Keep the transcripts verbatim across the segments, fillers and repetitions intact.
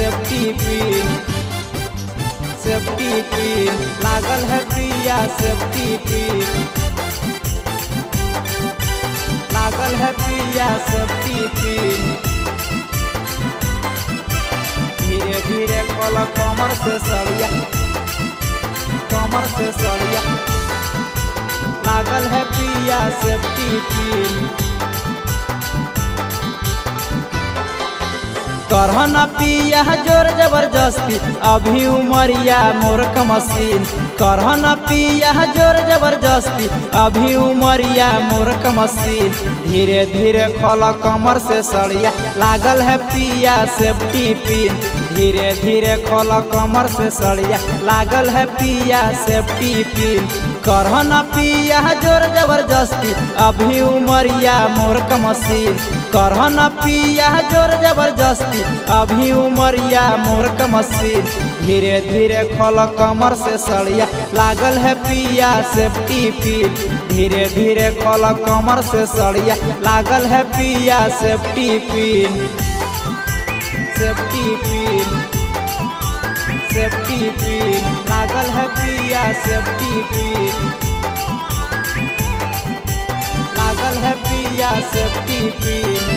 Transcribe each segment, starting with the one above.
Safety pin, safety pin लागल है पिया सेफ्टी पिन, लागल है पिया सेफ्टी पिन। धीरे धीरे खोल कमर से सड़िया, कमर से सड़िया लागल है पिया सेफ्टी पिन। करह न पिया जोर जबरदस्ती अभी उमरिया मोर का मशीन, करह न पिया जोर जबरदस्ती अभी उमरिया मोर का मशीन। धीरे धीरे खोल कमर से सड़िया लागल है पिया सेफ्टी पिन, धीरे धीरे खोल कमर से सड़िया लागल है पिया सेफ्टी पिन। करह न पिया जोर जबरदस्ती अभी उमरिया मोर का मशीन, करह न पिया जोर जबरदस्ती अभी उमरिया मोर का मशीन। धीरे धीरे खोल कमर से सड़िया लागल है पिया सेफ्टी पिन, धीरे धीरे खोल कमर से सड़िया लागल है पिया safety pin, safety pin, safety pin लागल है पिया सेफ्टी पिन, लागल है पिया सेफ्टी पिन।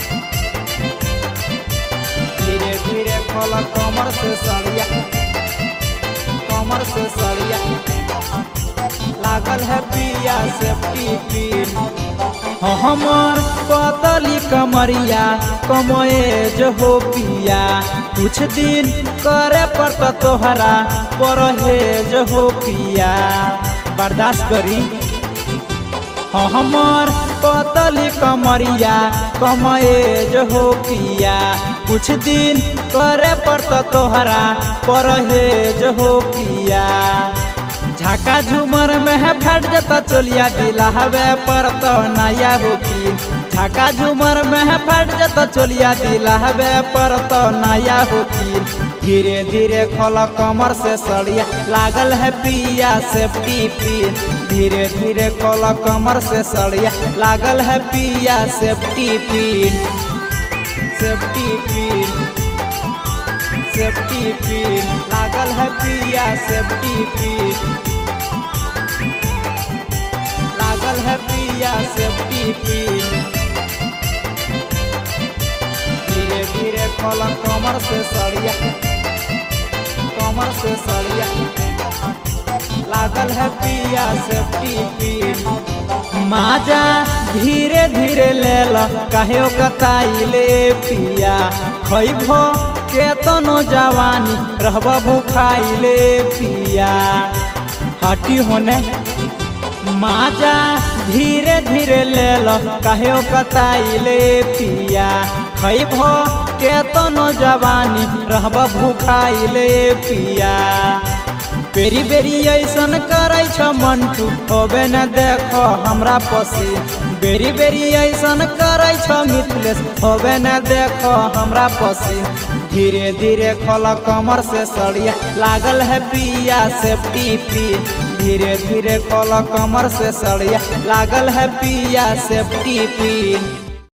धीरे धीरे खोल कमर से सड़िया, कमर से सड़िया लागल है पिया सेफ्टी पिन। हमर पतली कमरिया कमए जो हो पिया, कुछ दिन करे पड़ता तोहरा परहेज हो पिया, बर्दाश्त करी। हमर पतली कमरिया कमए जो हो पिया, कुछ दिन करे पड़ता तोहरा परहेज हो पिया। झाका झूमर में है फट जाता चोलिया दिलावे पर तो नया होकी, झाका झूमर में है फट जाता चोलिया दिलावे पर तो नया होकी। धीरे धीरे खोल कमर से सड़िया लागल है पिया सेफ्टी पिन, धीरे धीरे खोल कमर से सड़िया लागल है पिया safety pin, safety pin, safety pin लागल है पिया सेफ्टी पिन, लागल है पिया सेफ्टी पिन। धीरे धीरे खोल कमर से सड़िया, कमर से सड़िया लागल है पिया सेफ्टी पिन। माजा धीरे धीरे ले लो काहे कताई ले पिया, खइबो केतनो जवानी रहबा भूखाई ले पिया। हटी होने माजा धीरे धीरे ले लो काहे कताई ले पिया, खइबो केतनो जवानी रहबा भूखाई ले पिया। बेरी बेरी ऐसन करे छ मंटू होबे न देखो हमरा पसीन, बेरी बेरी ऐसन करे छ मिथिलेश होबे न देखो हमरा पसीन। धीरे धीरे खोल कमर से सड़िया लागल है पिया सेफ्टी पिन, धीरे धीरे खोल कमर से सड़िया लागल है पिया सेफ्टी पिन।